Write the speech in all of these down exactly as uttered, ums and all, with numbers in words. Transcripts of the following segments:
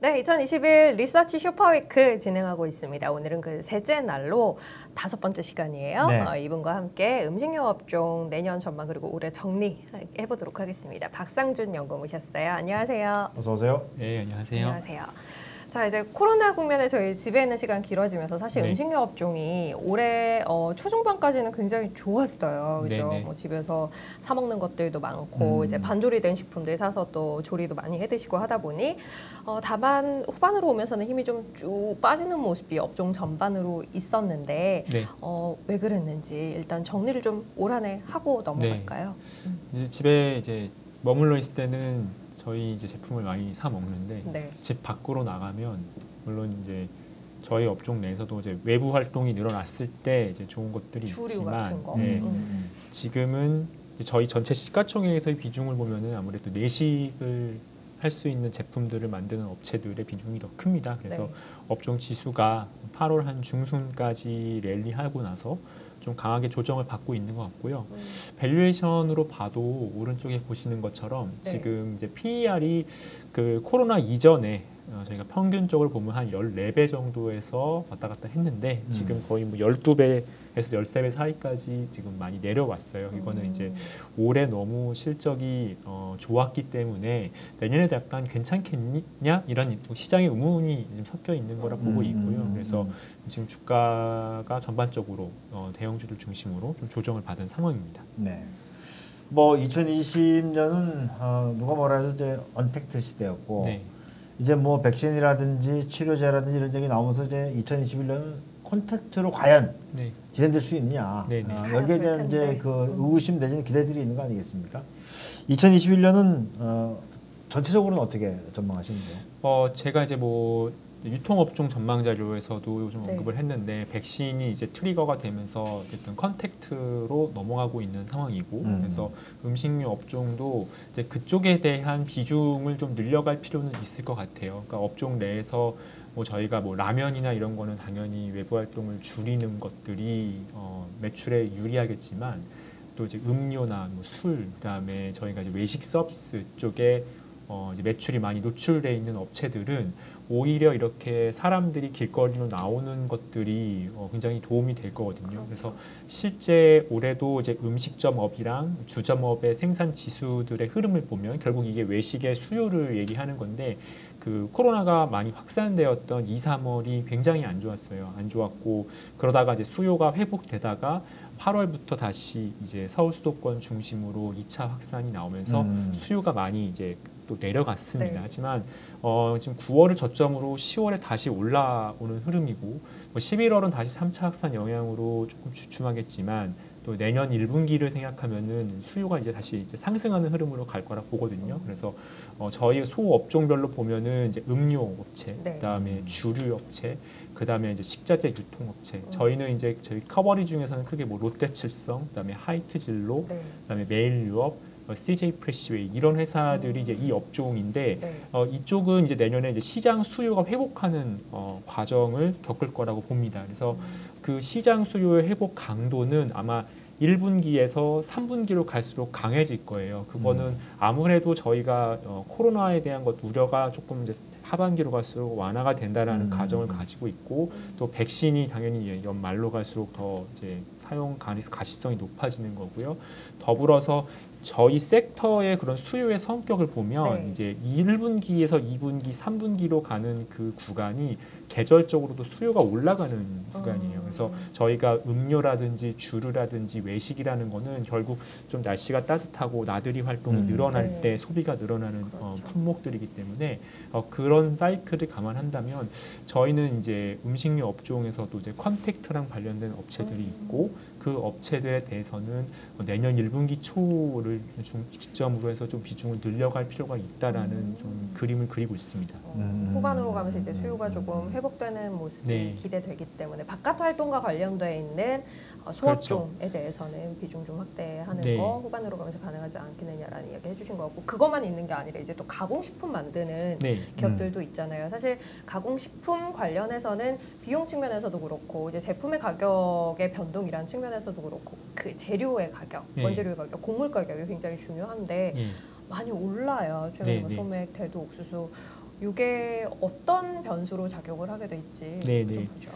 네, 이천이십일 리서치 슈퍼위크 진행하고 있습니다. 오늘은 그 셋째 날로 다섯 번째 시간이에요. 네. 어, 이분과 함께 음식료 업종 내년 전망 그리고 올해 정리해보도록 하겠습니다. 박상준 연구원 모셨어요. 안녕하세요. 어서 오세요. 네, 안녕하세요. 안녕하세요. 자, 이제 코로나 국면에 저희 집에 있는 시간 길어지면서 사실 네. 음식료 업종이 올해 어, 초중반까지는 굉장히 좋았어요. 그죠? 네네. 뭐 집에서 사 먹는 것들도 많고 음. 이제 반조리된 식품들 사서 또 조리도 많이 해 드시고 하다 보니 어, 다만 후반으로 오면서는 힘이 좀 쭉 빠지는 모습이 업종 전반으로 있었는데 네. 어, 왜 그랬는지 일단 정리를 좀 올 한 해 하고 넘어갈까요? 음. 이제 집에 이제 머물러 있을 때는 저희 이제 제품을 많이 사 먹는데 네. 집 밖으로 나가면 물론 이제 저희 업종 내에서도 이제 외부 활동이 늘어났을 때 이제 좋은 것들이 주류 있지만 같은 거. 네, 음. 지금은 이제 저희 전체 시가총액에서의 비중을 보면은 아무래도 내식을 할 수 있는 제품들을 만드는 업체들의 비중이 더 큽니다. 그래서 네. 업종 지수가 팔월 한 중순까지 랠리하고 나서 좀 강하게 조정을 받고 있는 것 같고요. 음. 밸류에이션으로 봐도 오른쪽에 보시는 것처럼 네. 지금 이제 피이알이 그 코로나 이전에 어, 저희가 평균적으로 보면 한 열네 배 정도에서 왔다 갔다 했는데 음. 지금 거의 뭐 열두 배에서 열세 배 사이까지 지금 많이 내려왔어요. 이거는 음. 이제 올해 너무 실적이 어, 좋았기 때문에 내년에도 약간 괜찮겠냐 이런 시장의 의문이 좀 섞여 있는 거라 보고 음. 있고요. 그래서 음. 지금 주가가 전반적으로 어, 대형주들 중심으로 좀 조정을 받은 상황입니다. 네. 뭐 이천이십 년은 어, 누가 뭐라 해도 이제 언택트 시대였고 네. 이제 뭐 백신이라든지 치료제라든지 이런 적이 나오면서 이제 이천이십일 년은 콘택트로 과연 네. 진행될 수 있느냐. 네네. 어, 가야 여기에 될 대한 이제 텐데. 그 음. 의구심 내지는 기대들이 있는 거 아니겠습니까? 이천이십일 년은 어, 전체적으로는 어떻게 전망하시는데요? 어, 제가 이제 뭐 유통업종 전망 자료에서도 좀 네. 언급을 했는데 백신이 이제 트리거가 되면서 어쨌든 컨택트로 넘어가고 있는 상황이고 음. 그래서 음식료 업종도 이제 그쪽에 대한 비중을 좀 늘려갈 필요는 있을 것 같아요. 그러니까 업종 내에서 뭐 저희가 뭐 라면이나 이런 거는 당연히 외부 활동을 줄이는 것들이 어, 매출에 유리하겠지만 또 이제 음료나 뭐 술, 그다음에 저희가 이제 외식 서비스 쪽에 어, 이제 매출이 많이 노출돼 있는 업체들은 오히려 이렇게 사람들이 길거리로 나오는 것들이 어, 굉장히 도움이 될 거거든요. 그래서 실제 올해도 이제 음식점업이랑 주점업의 생산 지수들의 흐름을 보면 결국 이게 외식의 수요를 얘기하는 건데 그 코로나가 많이 확산되었던 이, 삼월이 굉장히 안 좋았어요. 안 좋았고 그러다가 이제 수요가 회복되다가 팔월부터 다시 이제 서울 수도권 중심으로 이 차 확산이 나오면서 음. 수요가 많이 이제 또 내려갔습니다. 네. 하지만 어, 지금 구월을 저점으로 시월에 다시 올라오는 흐름이고 뭐 십일월은 다시 삼 차 확산 영향으로 조금 주춤하겠지만 또 내년 일 분기를 생각하면은 수요가 이제 다시 이제 상승하는 흐름으로 갈 거라 보거든요. 그래서 어, 저희 소업종별로 보면은 이제 음료 업체, 네. 그다음에 주류 업체, 그다음에 이제 식자재 유통업체. 음. 저희는 이제 저희 커버리 중에서는 크게 뭐 롯데칠성, 그다음에 하이트진로, 네. 그다음에 메일유업, 어, 씨제이 프레시웨이 이런 회사들이 이제 이 업종인데 네. 어, 이쪽은 이제 내년에 이제 시장 수요가 회복하는 어, 과정을 겪을 거라고 봅니다. 그래서 음. 그 시장 수요의 회복 강도는 아마 일 분기에서 삼 분기로 갈수록 강해질 거예요. 그거는 음. 아무래도 저희가 어, 코로나에 대한 것 우려가 조금 이제 하반기로 갈수록 완화가 된다라는 음. 가정을 가지고 있고 또 백신이 당연히 연말로 갈수록 더 이제 사용 가능- 가시성이 높아지는 거고요. 더불어서 저희 섹터의 그런 수요의 성격을 보면 네. 이제 일 분기에서 이 분기, 삼 분기로 가는 그 구간이 계절적으로도 수요가 올라가는 구간이에요. 그래서 저희가 음료라든지 주류라든지 외식이라는 거는 결국 좀 날씨가 따뜻하고 나들이 활동이 음. 늘어날 네. 때 소비가 늘어나는 어, 그렇죠. 품목들이기 때문에 어, 그런 사이클을 감안한다면 저희는 이제 음식료 업종에서도 이제 컨택트랑 관련된 업체들이 음. 있고 그 업체들에 대해서는 내년 일 분기 초를 중 기점으로 해서 좀 비중을 늘려갈 필요가 있다라는 음. 좀 그림을 그리고 있습니다. 어, 음. 후반으로 가면서 이제 수요가 음. 조금 회복되는 모습이 네. 기대되기 때문에 바깥 활동과 관련되어 있는 어, 소업종에 대해서는 비중 좀 확대하는 네. 거 후반으로 가면서 가능하지 않겠느냐라는 이야기 해주신 것 같고 그것만 있는 게 아니라 이제 또 가공식품 만드는 네. 기업들도 있잖아요. 사실 가공식품 관련해서는 비용 측면에서도 그렇고 이제 제품의 가격의 변동이란 측면에서도 그렇고 그 재료의 가격, 네. 원재료의 가격, 곡물 가격이 굉장히 중요한데 예. 많이 올라요. 최근에 네, 뭐 네. 소맥, 대두, 옥수수 이게 어떤 변수로 작용을 하게 될지 네네. 좀 보죠.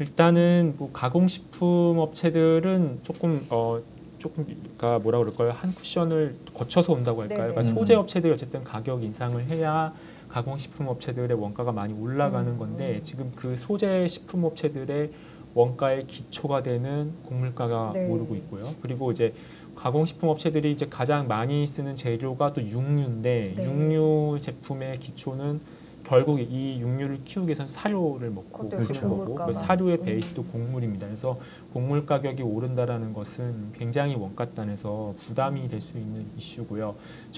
일단은 뭐 가공식품 업체들은 조금 어 조금 그러니까 뭐라 그럴까요? 한 쿠션을 거쳐서 온다고 할까요? 네네. 그러니까 음. 소재 업체들이 어쨌든 가격 인상을 해야 가공식품 업체들의 원가가 많이 올라가는 음. 건데 지금 그 소재 식품 업체들의 원가의 기초가 되는 곡물가가 네. 오르고 있고요. 그리고 이제 가공식품 업체들이 이제 가장 많이 쓰는 재료가 또 육류인데 네. 육류 제품의 기초는 결국 이 육류를 키우기 위해서는 사료를 먹고 그것도 크는 그렇죠. 거고 곡물가가. 그 사료의 음. 베이스도 곡물입니다. 그래서 곡물 가격이 오른다라는 것은 굉장히 원가단에서 부담이 될 수 있는 이슈고요.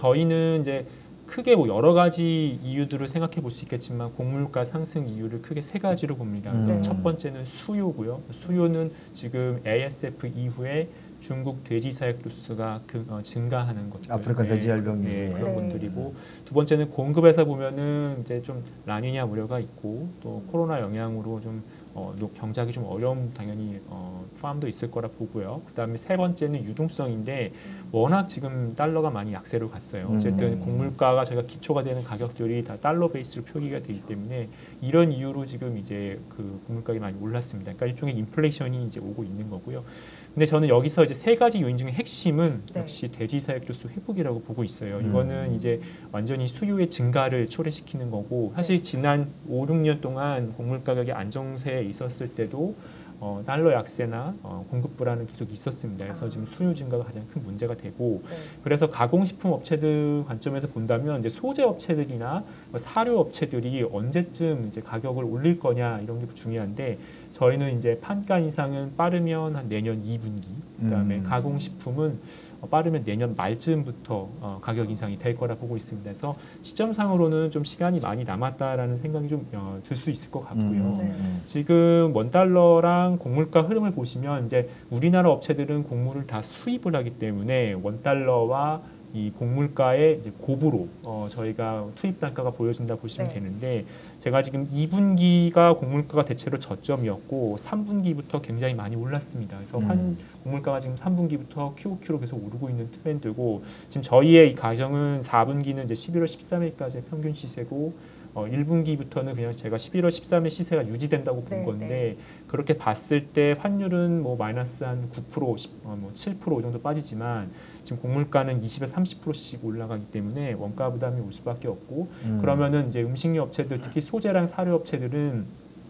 저희는 이제 크게 뭐 여러 가지 이유들을 생각해 볼 수 있겠지만 곡물가 상승 이유를 크게 세 가지로 봅니다. 그래서 음. 첫 번째는 수요고요. 수요는 지금 에이에스에프 이후에 중국 돼지 사육 루스가 그, 어, 증가하는 것들, 아프리카 돼지열병 네, 이후에. 그런 네. 분들이고 두 번째는 공급에서 보면은 이제 좀 라니냐 우려가 있고 또 코로나 영향으로 좀 어, 노- 경작이 좀 어려움 당연히 어, 포함도 있을 거라 보고요. 그다음에 세 번째는 유동성인데 워낙 지금 달러가 많이 약세로 갔어요. 어쨌든 음. 곡물가가 저희가 기초가 되는 가격들이 다 달러 베이스로 표기가 되기 때문에 이런 이유로 지금 이제 그 곡물가가 많이 올랐습니다. 그러니까 일종의 인플레이션이 이제 오고 있는 거고요. 근데 저는 여기서 이제 세 가지 요인 중에 핵심은 네. 역시 돼지 사육 주수 회복이라고 보고 있어요. 음. 이거는 이제 완전히 수요의 증가를 초래시키는 거고 사실 네. 지난 오, 육 년 동안 곡물 가격이 안정세에 있었을 때도 어, 달러 약세나 어, 공급 불안은 계속 있었습니다. 그래서 아. 지금 수요 증가가 가장 큰 문제가 되고 네. 그래서 가공식품 업체들 관점에서 본다면 이제 소재 업체들이나 뭐 사료 업체들이 언제쯤 이제 가격을 올릴 거냐 이런 게 중요한데 저희는 이제 판가 인상은 빠르면 한 내년 이 분기, 그다음에 음. 가공식품은 어, 빠르면 내년 말쯤부터 어, 가격 인상이 될 거라 보고 있습니다. 그래서 시점상으로는 좀 시간이 많이 남았다라는 생각이 좀 들 수 있을 것 같고요. 음. 네. 음. 지금 원달러랑 곡물가 흐름을 보시면 이제 우리나라 업체들은 곡물을 다 수입을 하기 때문에 원달러와 이 곡물가의 이제 곱으로 어, 저희가 투입 단가가 보여진다 보시면 네. 되는데 제가 지금 이 분기가 곡물가가 대체로 저점이었고 삼 분기부터 굉장히 많이 올랐습니다. 그래서 음. 한 곡물가가 지금 삼 분기부터 큐오큐로 계속 오르고 있는 트렌드고 지금 저희의 이 가정은 사 분기는 이제 십일월 십삼일까지 평균 시세고 어, 일 분기부터는 그냥 제가 십일월 십삼 일 시세가 유지된다고 본 네, 건데 네. 그렇게 봤을 때 환율은 뭐 마이너스 한 구 퍼센트, 십, 어, 뭐 칠 퍼센트 정도 빠지지만 지금 곡물가는 이십에서 삼십 퍼센트씩 올라가기 때문에 원가 부담이 올 수밖에 없고 음. 그러면은 이제 음식료 업체들 특히 소재랑 사료 업체들은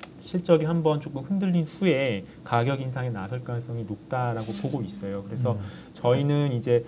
실적이 한번 조금 흔들린 후에 가격 인상에 나설 가능성이 높다라고 보고 있어요. 그래서 음. 저희는 이제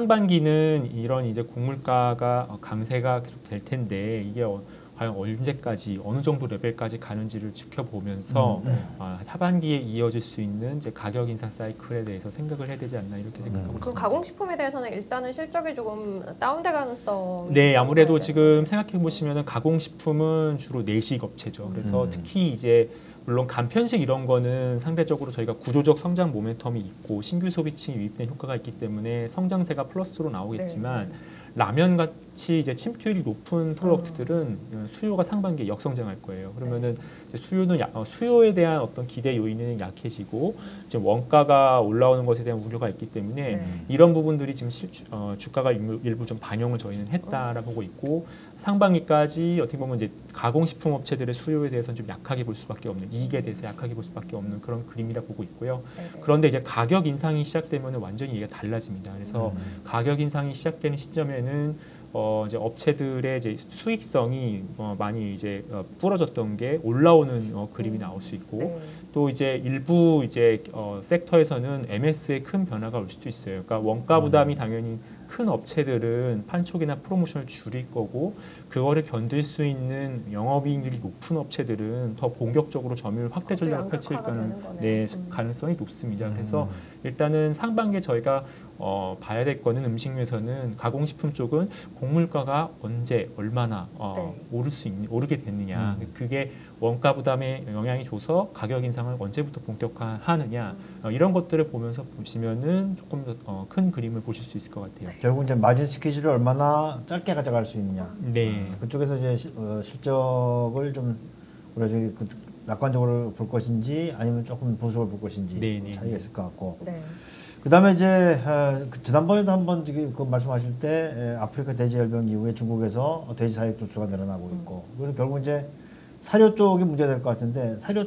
상반기는 이런 이제 곡물가가 어, 강세가 계속 될 텐데 이게 어, 과연 언제까지 어느 정도 레벨까지 가는지를 지켜보면서 음, 음. 어, 하반기에 이어질 수 있는 이제 가격 인상 사이클에 대해서 생각을 해야 되지 않나 이렇게 생각하고 음. 그럼 있습니다. 가공식품에 대해서는 일단은 실적이 조금 다운될 가능성이 네, 아무래도 있는 지금 거예요. 생각해 보시면은 가공식품은 주로 내식 업체죠. 그래서 음. 특히 이제 물론 간편식 이런 거는 상대적으로 저희가 구조적 성장 모멘텀이 있고 신규 소비층이 유입된 효과가 있기 때문에 성장세가 플러스로 나오겠지만 네. 라면 같이 이제 침투율이 높은 프로덕트들은 수요가 상반기에 역성장할 거예요. 그러면은 이제 수요는 야- 어, 수요에 대한 어떤 기대 요인은 약해지고 지금 원가가 올라오는 것에 대한 우려가 있기 때문에 네. 이런 부분들이 지금 실, 어, 주가가 일부, 일부 좀 반영을 저희는 했다라 보고 있고 상반기까지 어떻게 보면 이제 가공식품 업체들의 수요에 대해서는 좀 약하게 볼 수밖에 없는 이익에 대해서 약하게 볼 수밖에 없는 그런 그림이라 보고 있고요. 네. 그런데 이제 가격 인상이 시작되면 완전히 얘기가 달라집니다. 그래서 음. 가격 인상이 시작되는 시점에는 어 이제 업체들의 이제 수익성이 어 많이 이제 어 부러졌던 게 올라오는 어 그림이 나올 수 있고 네. 또 이제 일부 이제 어 섹터에서는 엠에스에 큰 변화가 올 수도 있어요. 그러니까 원가 부담이 음. 당연히 큰 업체들은 판촉이나 프로모션을 줄일 거고 그거를 견딜 수 있는 영업이익률이 높은 업체들은 더 공격적으로 점유율 확대 그것도 전략을 펼칠 양극화가 가능, 되는 거네요. 네, 음. 가능성이 높습니다. 음. 그래서 일단은 상반기에 저희가 어, 봐야 될 거는 음식료에서는 가공식품 쪽은 곡물가가 언제 얼마나 어, 네. 오를 수 있, 오르게 됐느냐 음. 그게 원가 부담에 영향이 줘서 가격 인상을 언제부터 본격화하느냐 어, 이런 것들을 보면서 보시면은 조금 더 큰 그림을 보실 수 있을 것 같아요. 네. 결국 이제 마진 스퀴즈를 얼마나 짧게 가져갈 수 있느냐. 네. 아, 그쪽에서 이제 시, 어, 실적을 좀 우리가 저기 그 낙관적으로 볼 것인지 아니면 조금 보수적으로 볼 것인지 네, 네, 차이가 네. 있을 것 같고. 네. 그다음에 이제 어, 그 지난번에도 한번 저기 그 말씀하실 때 에, 아프리카 돼지 열병 이후에 중국에서 돼지 사육 수가 늘어나고 있고 그래서 결국 이제 사료 쪽이 문제가 될 것 같은데 사료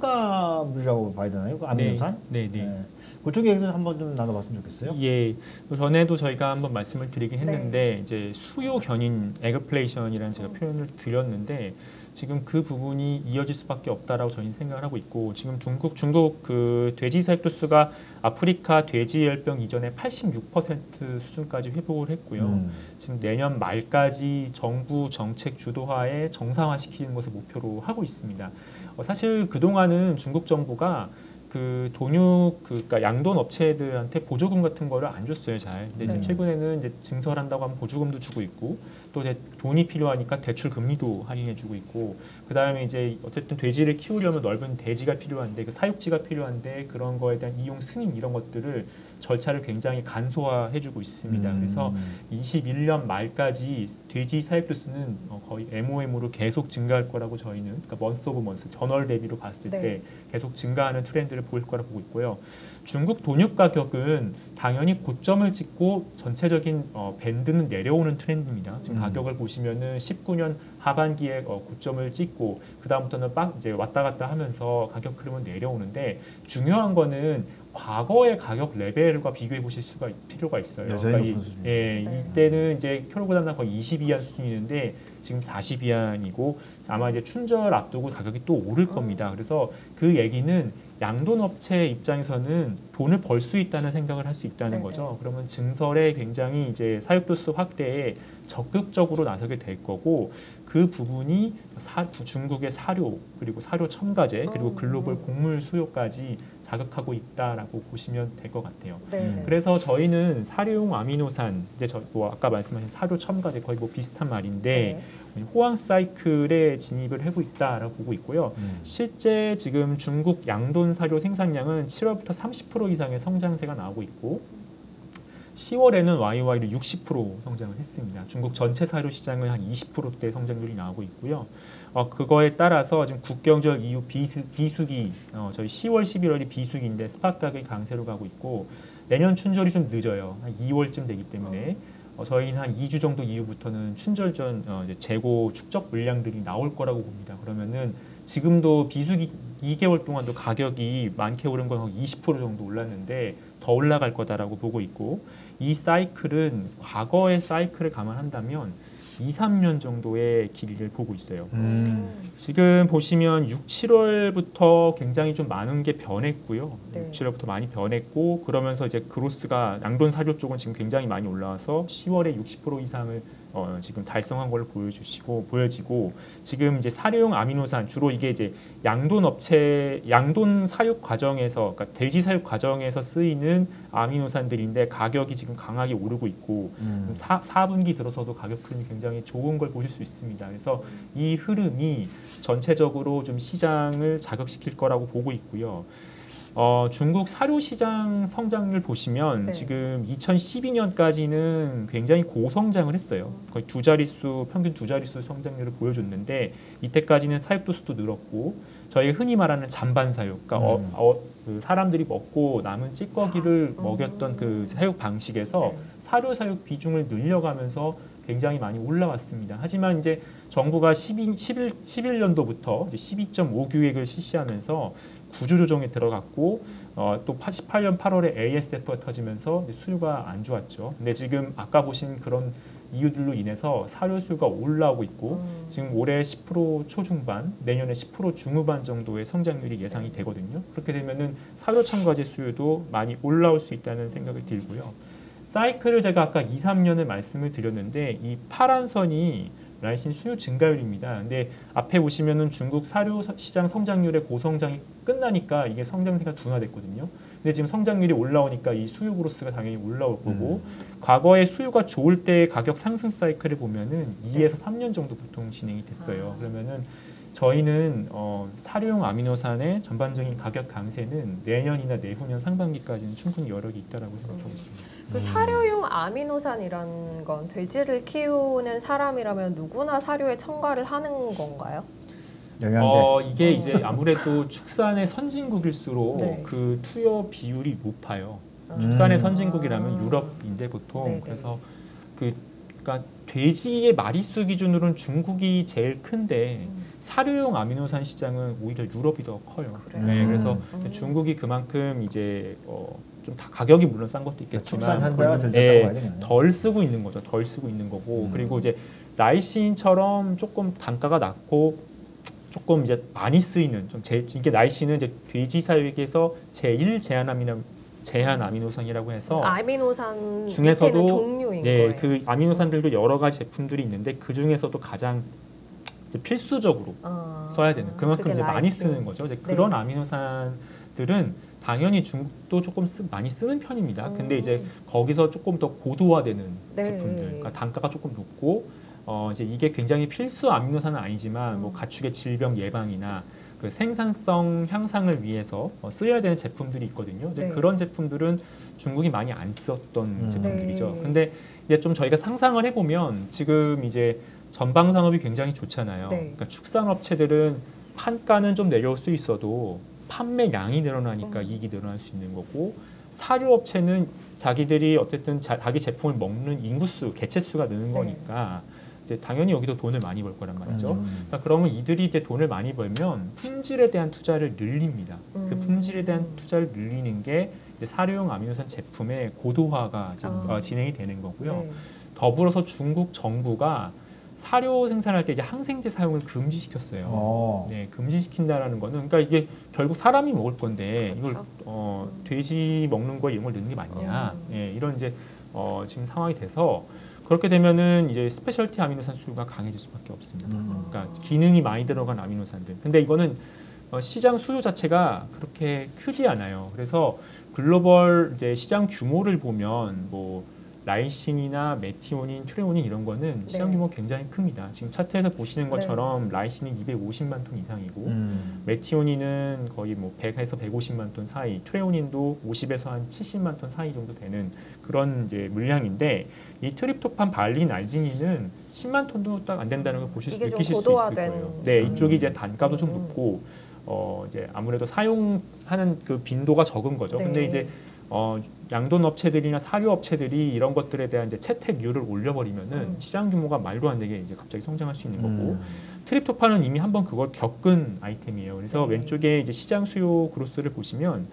첨가물이라고 봐야 되나요? 그 아미노산? 네, 네, 네. 예. 그쪽 얘기도 한번 좀 나눠봤으면 좋겠어요. 예, 전에도 저희가 한번 말씀을 드리긴 네. 했는데 이제 수요 견인 에그플레이션이라는 제가 표현을 드렸는데 지금 그 부분이 이어질 수밖에 없다라고 저희는 생각을 하고 있고 지금 중국 중국 그 돼지 사육도수가 아프리카 돼지 열병 이전에 팔십육 퍼센트 수준까지 회복을 했고요. 음. 지금 내년 말까지 정부 정책 주도하에 정상화시키는 것을 목표로 하고 있습니다. 어, 사실 그 동안은 중국 정부가 그 돈육 그 그러니까 양돈 업체들한테 보조금 같은 거를 안 줬어요 잘. 근데 지금 네. 최근에는 이제 증설한다고 하면 보조금도 주고 있고 또 이제 돈이 필요하니까 대출 금리도 할인해주고 있고 그 다음에 이제 어쨌든 돼지를 키우려면 넓은 대지가 필요한데 그 사육지가 필요한데 그런 거에 대한 이용 승인 이런 것들을 절차를 굉장히 간소화해주고 있습니다. 음. 그래서 이십일 년 말까지 돼지 사육도 수는 어, 거의 엠오엠으로 계속 증가할 거라고 저희는 그러니까 먼스 오브 먼스 전월 대비로 봤을 네. 때 계속 증가하는 트렌드를 보일 거라고 보고 있고요. 중국 돈육 가격은 당연히 고점을 찍고 전체적인 어, 밴드는 내려오는 트렌드입니다. 지금 음. 가격을 보시면은 십구 년 하반기에 어, 고점을 찍고 그 다음부터는 빡 이제 왔다 갔다 하면서 가격 흐름은 내려오는데 중요한 거는 과거의 가격 레벨과 비교해 보실 수가 있- 필요가 있어요. 여전히 그러니까 이, 높은 수준이죠. 예, 네. 이때는 이제 킬로그램당 거의 이십 위안 수준이는데 지금 사십 위안이고 아마 이제 춘절 앞두고 가격이 또 오를 겁니다. 그래서 그 얘기는 양돈 업체 입장에서는 돈을 벌 수 있다는 생각을 할 수 있다는 네네. 거죠. 그러면 증설에 굉장히 이제 사육도수 확대에 적극적으로 나서게 될 거고 그 부분이 사, 중국의 사료 그리고 사료 첨가제 그리고 음. 글로벌 곡물 수요까지 자극하고 있다라고 보시면 될 것 같아요. 네. 그래서 저희는 사료용 아미노산 이제 저 뭐 아까 말씀하신 사료 첨가제 거의 뭐 비슷한 말인데 네. 호황 사이클에 진입을 하고 있다라고 보고 있고요. 음. 실제 지금 중국 양돈 사료 생산량은 칠월부터 삼십 퍼센트 이상의 성장세가 나오고 있고 시월에는 와이와이로 육십 퍼센트 성장을 했습니다. 중국 전체 사료 시장은 한 이십 퍼센트대 성장률이 나오고 있고요. 어, 그거에 따라서 지금 국경절 이후 비수, 비수기 어, 저희 시월, 십일월이 비수기인데 스팟 가격이 강세로 가고 있고 내년 춘절이 좀 늦어요. 한 이월쯤 되기 때문에 어, 저희는 한 이 주 정도 이후부터는 춘절 전 어, 이제 재고 축적 물량들이 나올 거라고 봅니다. 그러면은 지금도 비수기 이 개월 동안도 가격이 많게 오른 건 이십 퍼센트 정도 올랐는데 더 올라갈 거다라고 보고 있고 이 사이클은 과거의 사이클을 감안한다면 이, 삼 년 정도의 길이를 보고 있어요. 음. 지금 보시면 육, 칠월부터 굉장히 좀 많은 게 변했고요. 네. 육, 칠월부터 많이 변했고 그러면서 이제 그로스가 양돈 사료 쪽은 지금 굉장히 많이 올라와서 시월에 육십 퍼센트 이상을 어, 지금 달성한 걸로 보여주시고 보여지고 지금 이제 사료용 아미노산 주로 이게 이제 양돈 업체 양돈 사육 과정에서 그러니까 돼지 사육 과정에서 쓰이는 아미노산들인데 가격이 지금 강하게 오르고 있고 음. 사, 사 분기 들어서도 가격 흐름이 굉장히 좋은 걸 보실 수 있습니다. 그래서 이 흐름이 전체적으로 좀 시장을 자극시킬 거라고 보고 있고요. 어, 중국 사료 시장 성장률 보시면 네. 지금 이천십이 년까지는 굉장히 고성장을 했어요. 거의 두 자릿수 평균 두 자릿수 성장률을 보여줬는데 이때까지는 사육도 수도 늘었고 저희 흔히 말하는 잔반 사육, 그러니까 어, 음. 어, 그 사람들이 먹고 남은 찌꺼기를 음. 먹였던 그 사육 방식에서 네. 사료 사육 비중을 늘려가면서 굉장히 많이 올라왔습니다. 하지만 이제 정부가 십이, 십일, 십일 년도부터 십이 점 오 규획을 실시하면서 구조조정에 들어갔고 어, 또 십팔 년 팔월에 에이에스에프가 터지면서 수요가 안 좋았죠. 근데 지금 아까 보신 그런 이유들로 인해서 사료 수요가 올라오고 있고 음. 지금 올해 십 퍼센트 초중반, 내년에 십 퍼센트 중후반 정도의 성장률이 예상이 되거든요. 그렇게 되면은 사료 첨가제 수요도 많이 올라올 수 있다는 생각이 들고요. 사이클을 제가 아까 이, 삼 년을 말씀을 드렸는데 이 파란 선이 날씬 수요 증가율입니다. 근데 앞에 보시면은 중국 사료 시장 성장률의 고성장이 끝나니까 이게 성장세가 둔화됐거든요. 근데 지금 성장률이 올라오니까 이 수요 그로스가 당연히 올라올 거고 과거에 수요가 좋을 때 가격 상승 사이클을 보면은 이에서 삼 년 정도 보통 진행이 됐어요. 그러면은 저희는 어, 사료용 아미노산의 전반적인 가격 강세는 내년이나 내후년 상반기까지는 충분히 여력이 있다라고 생각하고 있습니다. 그 사료용 아미노산이라는 건 돼지를 키우는 사람이라면 누구나 사료에 첨가를 하는 건가요? 영양제. 어, 이게 어. 이제 아무래도 축산의 선진국일수록 네. 그 투여 비율이 높아요. 축산의 음. 선진국이라면 아. 유럽인데 보통 네네. 그래서 그 그러니까 돼지의 마리수 기준으로는 중국이 제일 큰데 음. 사료용 아미노산 시장은 오히려 유럽이 더 커요. 그래요? 네, 그래서 음. 중국이 그만큼 이제 어, 좀 다 가격이 물론 싼 것도 축산 있겠지만 현대화 볼- 덜 예, 됐다고 봐야 되겠네요. 덜 쓰고 있는 거죠. 덜 쓰고 있는 거고 음. 그리고 이제 라이신처럼 조금 단가가 낮고 조금 이제 많이 쓰이는 좀 제, 이게 라이신은 이제 돼지 사육에서 제일 제한 아미노 제한 아미노산이라고 해서 아미노산 중에서도 밑에는 종류인 네, 거예요. 그 아미노산들도 여러 가지 제품들이 있는데 그 중에서도 가장 이제 필수적으로 아, 써야 되는 그만큼 그게 이제 많이 라이신. 쓰는 거죠. 이제 그런 네. 아미노산들은 당연히 중국도 조금 쓰, 많이 쓰는 편입니다. 근데 음. 이제 거기서 조금 더 고도화되는 네. 제품들, 그러니까 단가가 조금 높고 어 이제 이게 굉장히 필수 아미노산은 아니지만 뭐 음. 가축의 질병 예방이나 그 생산성 향상을 위해서 어, 쓰여야 되는 제품들이 있거든요. 이제 네. 그런 제품들은 중국이 많이 안 썼던 음. 제품들이죠. 네. 근데 이제 좀 저희가 상상을 해보면 지금 이제 전방 산업이 굉장히 좋잖아요. 네. 그러니까 축산업체들은 판가는 좀 내려올 수 있어도 판매량이 늘어나니까 음. 이익이 늘어날 수 있는 거고 사료업체는 자기들이 어쨌든 자, 자기 제품을 먹는 인구수, 개체수가 느는 네. 거니까 이제 당연히 여기도 돈을 많이 벌 거란 말이죠. 음. 그러니까 그러면 이들이 이제 돈을 많이 벌면 품질에 대한 투자를 늘립니다. 그 음. 품질에 대한 투자를 늘리는 게 이제 사료용 아미노산 제품의 고도화가 지금 아. 어, 진행이 되는 거고요. 네. 더불어서 중국 정부가 사료 생산할 때 이제 항생제 사용을 금지시켰어요. 어. 네, 금지시킨다라는 거는 그러니까 이게 결국 사람이 먹을 건데 이걸 그렇죠. 어, 음. 돼지 먹는 거에 이런 걸 넣는 게 맞냐? 음. 예, 이런 이제 어, 지금 상황이 돼서 그렇게 되면은 이제 스페셜티 아미노산 수요가 강해질 수밖에 없습니다. 음. 그러니까 기능이 많이 들어간 아미노산들. 근데 이거는 어, 시장 수요 자체가 그렇게 크지 않아요. 그래서 글로벌 이제 시장 규모를 보면 뭐 라이신이나 메티오닌, 트레오닌 이런 거는 시장 네. 규모 가 굉장히 큽니다. 지금 차트에서 보시는 네. 것처럼 라이신이 이백오십만 톤 이상이고 음. 메티오닌은 거의 뭐 백에서 백오십만 톤 사이, 트레오닌도 오십에서 한 칠십만 톤 사이 정도 되는 그런 이제 물량인데 이 트립토판, 발린, 알지닌은 십만 톤도 딱 안 된다는 걸 보실 수 이게 좀 느끼실 수 있을 고도화된- 거예요. 네, 음. 이쪽이 이제 단가도 좀 음. 높고 어 이제 아무래도 사용하는 그 빈도가 적은 거죠. 네. 근데 이제 어, 양돈 업체들이나 사료 업체들이 이런 것들에 대한 이제 채택률을 올려버리면은 음. 시장 규모가 말도 안 되게 이제 갑자기 성장할 수 있는 거고 음. 트립토판은 이미 한번 그걸 겪은 아이템이에요. 그래서 네. 왼쪽에 이제 시장 수요 그로스를 보시면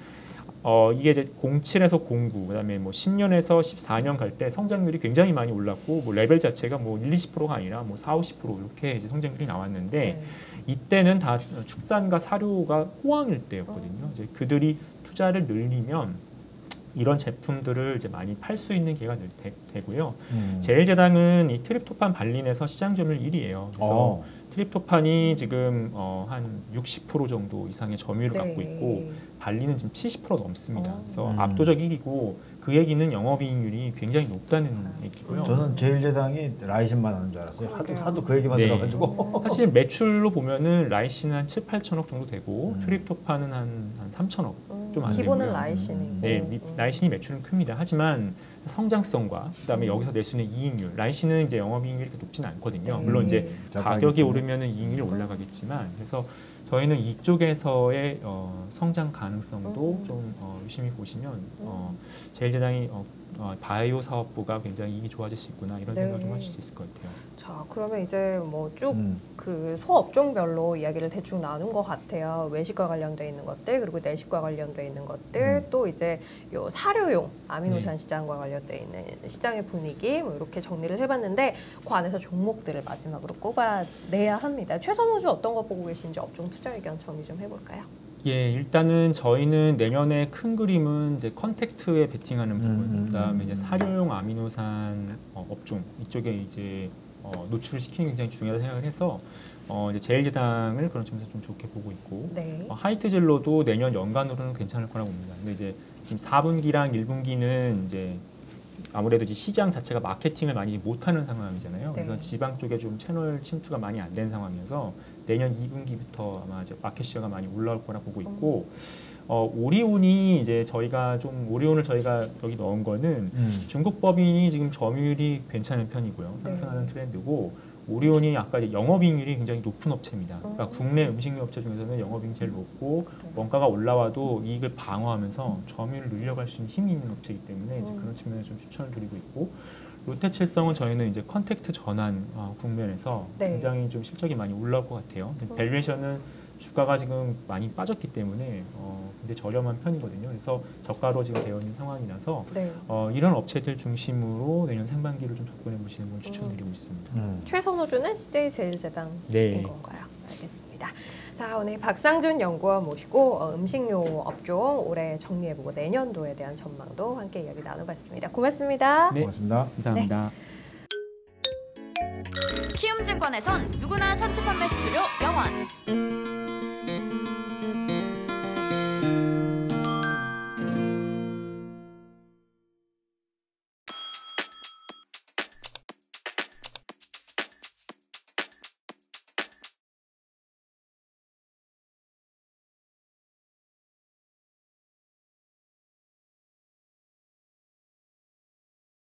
어, 이게 이제 공칠에서 공구, 그다음에 뭐 십 년에서 십사 년 갈 때 성장률이 굉장히 많이 올랐고 뭐 레벨 자체가 뭐 일, 이십 퍼센트가 아니라 뭐 사, 오십 퍼센트 이렇게 이제 성장률이 나왔는데 네. 이때는 다 축산과 사료가 호황일 때였거든요. 음. 이제 그들이 투자를 늘리면 이런 제품들을 이제 많이 팔 수 있는 기회가 늘- 되, 되고요. 음. 제일제당은 이 트립토판 발린에서 시장 점유율 일 위예요. 그래서 어. 트립토판이 지금 어, 한 육십 퍼센트 정도 이상의 점유율을 네. 갖고 있고 발린은 지금 칠십 퍼센트 넘습니다. 어. 그래서 음. 압도적 일 위고 그 얘기는 영업이익률이 굉장히 높다는 얘기고요. 저는 제일제당이 라이신만 하는 줄 알았어요. 하도 그러게요. 하도 그 얘기만 네. 들어가지고. 사실 매출로 보면은 라이신은 한 칠, 팔천억 정도 되고 음. 트립토판은 한, 한 삼천억. 음, 좀안 기본은 되고요. 라이신이고. 네, 미- 음. 라이신이 매출은 큽니다. 하지만 성장성과 그다음에 음. 여기서 낼 수 있는 이익률, 라이신은 이제 영업이익률이 그렇게 높지는 않거든요. 네. 물론 이제 잠깐 가격이 있겠네. 오르면은 이익률이 올라가겠지만, 그래서 저희는 이쪽에서의 어, 성장 가능성도 음. 좀 어, 유심히 보시면 어, 제일제당이 어, 어, 바이오 사업부가 굉장히 이익이 좋아질 수 있구나 이런 네. 생각을 좀 하실 수 있을 것 같아요. 자, 그러면 이제 뭐 쭉 음. 그 소업종별로 이야기를 대충 나눈 것 같아요. 외식과 관련돼 있는 것들, 그리고 내식과 관련돼 있는 것들, 음. 또 이제 요 사료용 아미노산 네. 시장과 관련돼 있는 시장의 분위기, 뭐 이렇게 정리를 해봤는데 그 안에서 종목들을 마지막으로 꼽아내야 합니다. 최선호주 어떤 거 보고 계신지 업종 투자 의견 정리 좀 해볼까요? 예, 일단은 저희는 내년에 큰 그림은 이제 컨택트에 베팅하는 부분, 음. 그다음에 이제 사료용 아미노산 어, 업종 이쪽에 이제 어, 노출을 시키는 게 굉장히 중요하다고 생각을 해서 어, 이제 제일제당을 그런 점에서 좀 좋게 보고 있고 네. 어, 하이트젤로도 내년 연간으로는 괜찮을 거라고 봅니다. 근데 이제 지금 사 분기랑 일 분기는 이제 아무래도 이제 시장 자체가 마케팅을 많이 못하는 상황이잖아요. 네. 그래서 지방 쪽에 좀 채널 침투가 많이 안 된 상황이어서 내년 이 분기부터 아마 이제 마켓 시어가 많이 올라올 거라 보고 있고 어, 오리온이 이제 저희가 좀 오리온을 저희가 여기 넣은 거는 음. 중국 법인이 지금 점유율이 괜찮은 편이고요. 네. 상승하는 트렌드고 오리온이 아까 영업이익률이 굉장히 높은 업체입니다. 그러니까 음. 국내 음식료 업체 중에서는 영업이익 제일 높고 원가가 올라와도 이익을 방어하면서 점유율을 늘려갈 수 있는 힘이 있는 업체이기 때문에 이제 음. 그런 측면에서 좀 추천을 드리고 있고 롯데칠성은 저희는 이제 컨택트 전환 어, 국면에서 네. 굉장히 좀 실적이 많이 올라올 것 같아요. 근데 음. 밸류에이션은 주가가 지금 많이 빠졌기 때문에 어, 굉장히 저렴한 편이거든요. 그래서 저가로 지금 되어 있는 상황이라서 네. 어, 이런 업체들 중심으로 내년 상반기를 좀 접근해 보시는 걸 추천드리고 있습니다. 음. 최선호주는 씨제이제일제당인 네. 건가요? 알겠습니다. 자, 오늘 박상준 연구원 모시고 어, 음식료 업종 올해 정리해보고 내년도에 대한 전망도 함께 이야기 나눠봤습니다. 고맙습니다. 네. 고맙습니다. 감사합니다. 키움증권에선 누구나 선취 판매 수수료 영원.